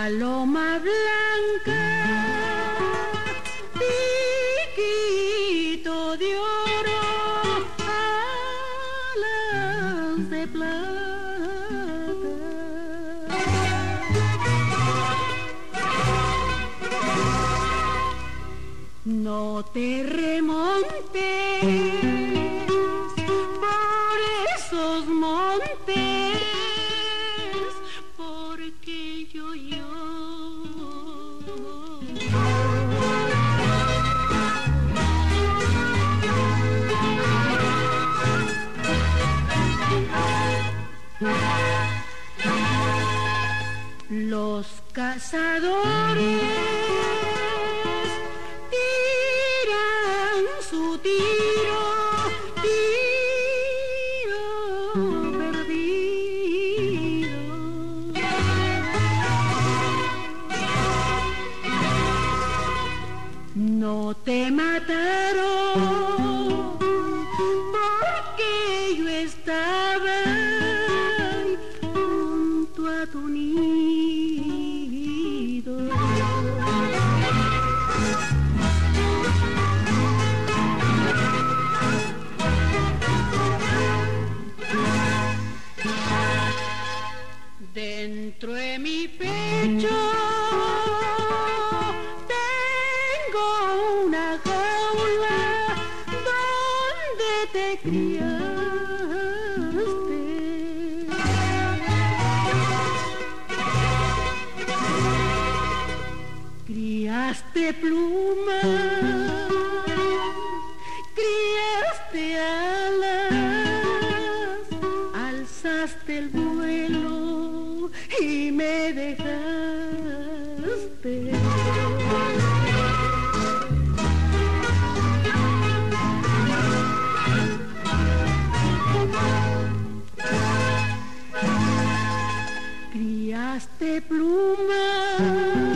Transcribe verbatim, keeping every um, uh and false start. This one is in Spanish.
Paloma blanca, piquito de oro, alas de plata. No te remontes por esos montes, porque yo lloro. Los cazadores tiran su tiro, tiro perdido. No te mataron porque yo estaba junto a tu nido. Dentro de mi pecho tengo una jaula donde te criaste. Criaste plumas, criaste alas, alzaste el vuelo y me dejaste. Criaste plumas,